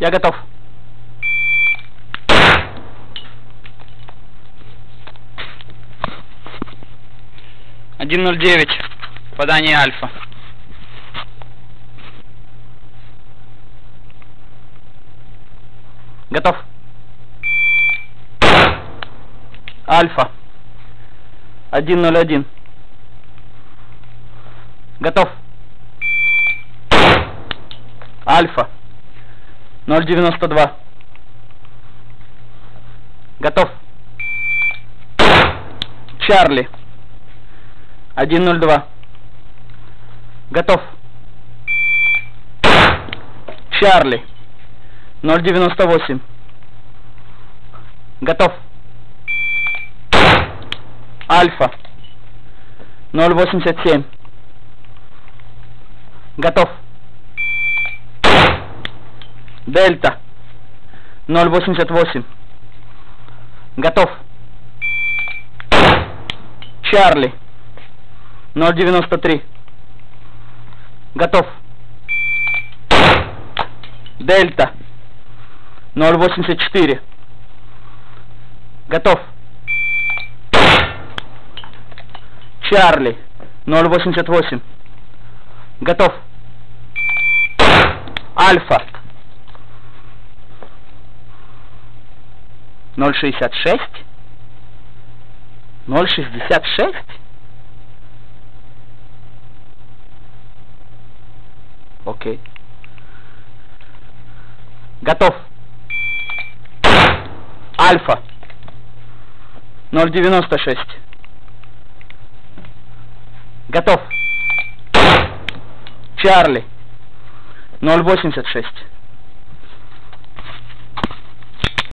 Я готов. Один 0,9. Подание альфа. Готов. Альфа. 1,01. Готов. Альфа. 0,92. Готов. Чарли. 1,02. Готов. Чарли. 0,98. Готов. Альфа. 0,87. Готов. Дельта. 0,88. Готов. Чарли. 0,93. Готов. Дельта. 0,84. Готов. Чарли. 0,88. Готов. Альфа. 0,66. 0,66. Окей. Готов. Альфа. 0,96. Готов. Чарли. 0,86.